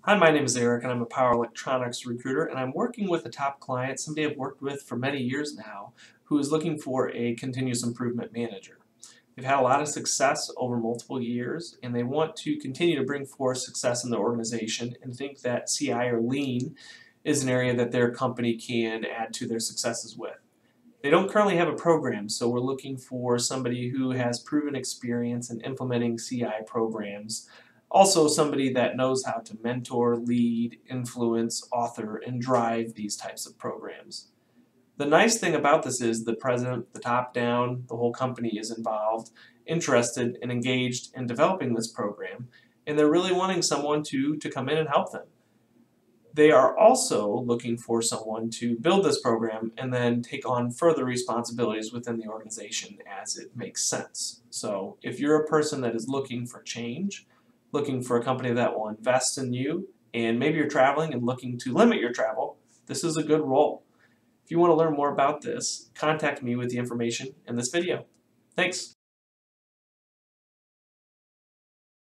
Hi, my name is Eric, and I'm a power electronics recruiter, and I'm working with a top client, somebody I've worked with for many years now, who is looking for a continuous improvement manager. They've had a lot of success over multiple years, and they want to continue to bring forth success in the organization and think that CI or Lean is an area that their company can add to their successes with. They don't currently have a program, so we're looking for somebody who has proven experience in implementing CI programs. Also, somebody that knows how to mentor, lead, influence, author, and drive these types of programs. The nice thing about this is the president, the top down, the whole company is involved, interested, and engaged in developing this program, and they're really wanting someone to come in and help them. They are also looking for someone to build this program and then take on further responsibilities within the organization as it makes sense. So if you're a person that is looking for change, looking for a company that will invest in you, and maybe you're traveling and looking to limit your travel, this is a good role. If you want to learn more about this, contact me with the information in this video. Thanks.